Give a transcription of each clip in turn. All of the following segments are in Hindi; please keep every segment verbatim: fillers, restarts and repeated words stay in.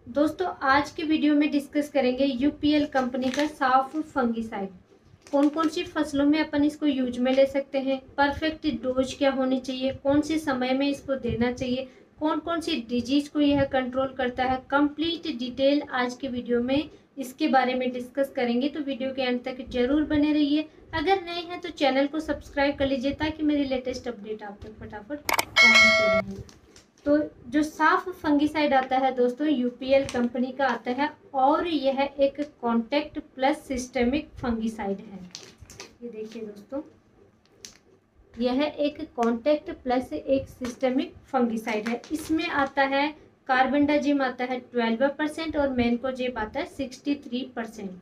दोस्तों आज के वीडियो में डिस्कस करेंगे यूपीएल कंपनी का साफ फंगिसाइड। कौन कौन सी फसलों में अपन इसको यूज में ले सकते हैं, परफेक्ट डोज क्या होनी चाहिए, कौन से समय में इसको देना चाहिए, कौन कौन सी डिजीज को यह कंट्रोल करता है। कंप्लीट डिटेल आज के वीडियो में इसके बारे में डिस्कस करेंगे, तो वीडियो के अंत तक जरूर बने रहिए। अगर नए हैं तो चैनल को सब्सक्राइब कर लीजिए ताकि मेरी लेटेस्ट अपडेट आप तक फटाफट पहुंचते रहें। तो जो साफ फंगिसाइड आता है दोस्तों यूपीएल कंपनी का आता है और यह एक कॉन्टैक्ट प्लस सिस्टेमिक फंगिसाइड है। ये देखिए दोस्तों, यह एक कॉन्टैक्ट प्लस एक सिस्टेमिक फंगिसाइड है। इसमें आता है कार्बेंडाजिम आता है ट्वेल्व परसेंट और मैनकोजेब आता है सिक्सटी थ्री परसेंट।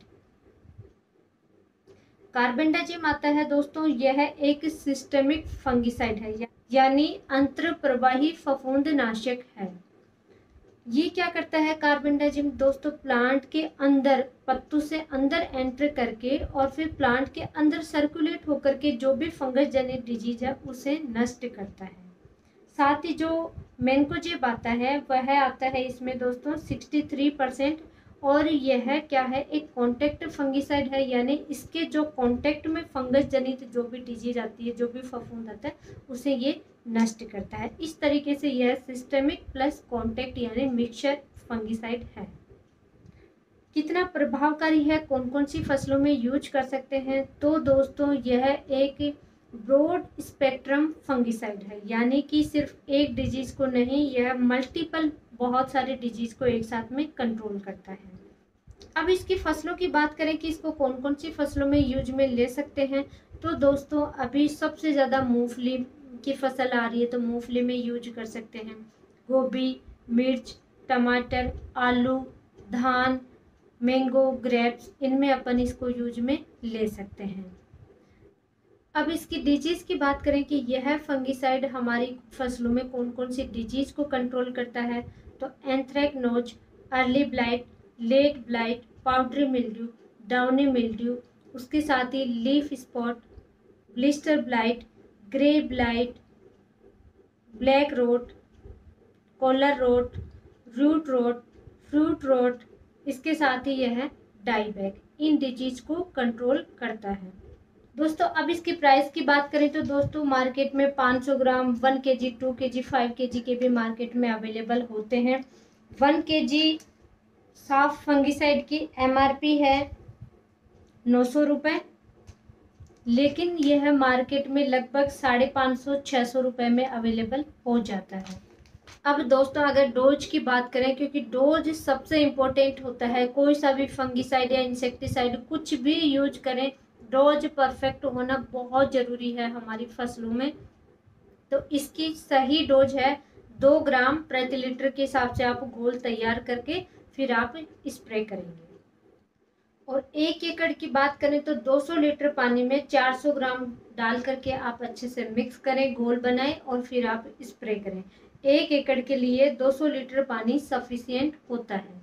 कार्बेंडाजिम आता है दोस्तों, यह एक सिस्टेमिक फंगिसाइड है यानी अंतर प्रवाही फफूंद नाशक है। ये क्या करता है कार्बेंडाजिम दोस्तों, प्लांट के अंदर पत्तों से अंदर एंटर करके और फिर प्लांट के अंदर सर्कुलेट होकर के जो भी फंगस जनित डिजीज है उसे नष्ट करता है। साथ ही जो मैनकोजेब आता है वह आता है इसमें दोस्तों सिक्सटी थ्री परसेंट और यह क्या है एक कॉन्टैक्ट फंगिसाइड है यानी इसके जो कॉन्टैक्ट में फंगस जनित जो भी डिजीज आती है, जो भी फफूंद आता है उसे ये नष्ट करता है। इस तरीके से यह सिस्टेमिक प्लस कॉन्टैक्ट यानी मिक्सचर फंगिसाइड है। कितना प्रभावकारी है, कौन कौन सी फसलों में यूज कर सकते हैं, तो दोस्तों यह एक ब्रॉड स्पेक्ट्रम फंगिसाइड है यानी कि सिर्फ एक डिजीज को नहीं, यह मल्टीपल बहुत सारे डिजीज को एक साथ में कंट्रोल करता है। अब इसकी फसलों की बात करें कि इसको कौन कौन सी फसलों में यूज में ले सकते हैं, तो दोस्तों अभी सबसे ज़्यादा मूंगफली की फसल आ रही है तो मूंगफली में यूज कर सकते हैं। गोभी, मिर्च, टमाटर, आलू, धान, मैंगो, ग्रेप्स, इनमें अपन इसको यूज में ले सकते हैं। अब इसकी डिजीज की बात करें कि यह फंगिसाइड हमारी फसलों में कौन कौन सी डिजीज को कंट्रोल करता है, तो anthracnose, early blight, late blight, powdery mildew, downy mildew, उसके साथ ही leaf spot, blister blight, grey blight, black rot, collar rot, root rot, fruit rot, इसके साथ ही यह डाईबैक, इन डिजीज को कंट्रोल करता है। दोस्तों अब इसकी प्राइस की बात करें तो दोस्तों मार्केट में पाँच सौ ग्राम, वन के जी, टू के जी, फाइव के जी के भी मार्केट में अवेलेबल होते हैं। वन के जी साफ फंगिसाइड की एमआरपी है नौ सौ रुपये, लेकिन यह मार्केट में लगभग साढ़े पाँच सौ छः सौ रुपये में अवेलेबल हो जाता है। अब दोस्तों अगर डोज की बात करें, क्योंकि डोज सबसे इम्पोर्टेंट होता है, कोई सा भी फंगिसाइड या इंसेक्टिसाइड कुछ भी यूज करें, डोज परफेक्ट होना बहुत ज़रूरी है हमारी फसलों में। तो इसकी सही डोज है दो ग्राम प्रति लीटर के हिसाब से आप घोल तैयार करके फिर आप स्प्रे करेंगे। और एक एकड़ की बात करें तो दो सौ लीटर पानी में चार सौ ग्राम डाल करके आप अच्छे से मिक्स करें, घोल बनाएं और फिर आप स्प्रे करें। एक एकड़ के लिए दो सौ लीटर पानी सफिशिएंट होता है।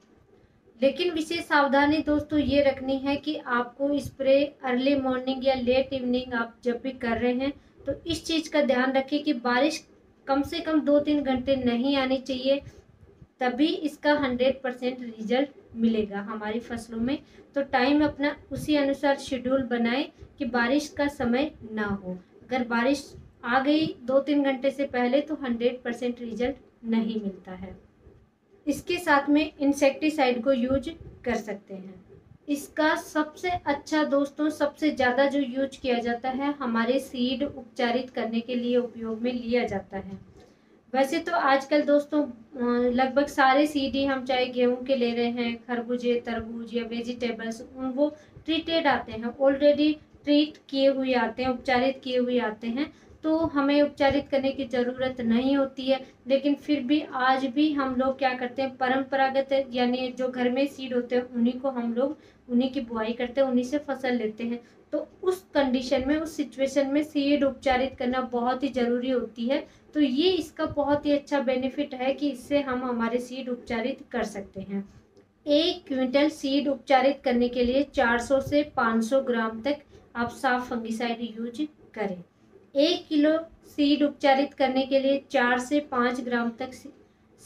लेकिन विशेष सावधानी दोस्तों ये रखनी है कि आपको स्प्रे अर्ली मॉर्निंग या लेट इवनिंग आप जब भी कर रहे हैं तो इस चीज़ का ध्यान रखें कि बारिश कम से कम दो तीन घंटे नहीं आनी चाहिए, तभी इसका हंड्रेड परसेंट रिजल्ट मिलेगा हमारी फसलों में। तो टाइम अपना उसी अनुसार शेड्यूल बनाएं कि बारिश का समय ना हो। अगर बारिश आ गई दो तीन घंटे से पहले तो हंड्रेड परसेंट रिजल्ट नहीं मिलता है। इसके साथ में इंसेक्टिसाइड को यूज कर सकते हैं। इसका सबसे अच्छा दोस्तों सबसे ज़्यादा जो यूज किया जाता है हमारे सीड उपचारित करने के लिए उपयोग में लिया जाता है। वैसे तो आजकल दोस्तों लगभग सारे सीड ही हम चाहे गेहूं के ले रहे हैं, खरबूजे, तरबूज या वेजिटेबल्स, उन वो ट्रीटेड आते हैं, ऑलरेडी ट्रीट किए हुए आते हैं, उपचारित किए हुए आते हैं, तो हमें उपचारित करने की ज़रूरत नहीं होती है। लेकिन फिर भी आज भी हम लोग क्या करते हैं, परंपरागत यानी जो घर में सीड होते हैं उन्हीं को हम लोग उन्हीं की बुआई करते हैं, उन्हीं से फसल लेते हैं। तो उस कंडीशन में, उस सिचुएशन में सीड उपचारित करना बहुत ही ज़रूरी होती है। तो ये इसका बहुत ही अच्छा बेनिफिट है कि इससे हम हमारे सीड उपचारित कर सकते हैं। एक क्विंटल सीड उपचारित करने के लिए चार सौ से पाँच सौ ग्राम तक आप साफ फंगिसाइड यूज करें। एक किलो सीड उपचारित करने के लिए चार से पाँच ग्राम तक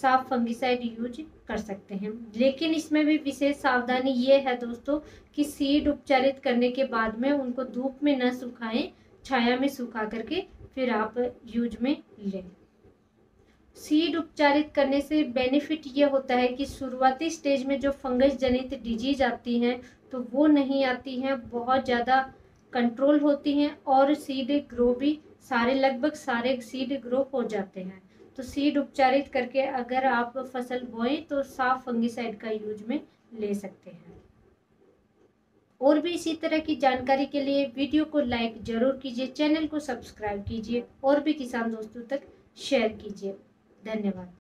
साफ फंगिसाइड यूज कर सकते हैं। लेकिन इसमें भी विशेष सावधानी ये है दोस्तों कि सीड उपचारित करने के बाद में उनको धूप में न सुखाएं, छाया में सुखा करके फिर आप यूज में लें। सीड उपचारित करने से बेनिफिट ये होता है कि शुरुआती स्टेज में जो फंगस जनित डिजीज आती हैं तो वो नहीं आती हैं, बहुत ज़्यादा कंट्रोल होती हैं और सीड ग्रो भी सारे लगभग सारे सीड ग्रो हो जाते हैं। तो सीड उपचारित करके अगर आप फसल बोएं तो साफ फंगिसाइड का यूज में ले सकते हैं। और भी इसी तरह की जानकारी के लिए वीडियो को लाइक जरूर कीजिए, चैनल को सब्सक्राइब कीजिए और भी किसान दोस्तों तक शेयर कीजिए। धन्यवाद।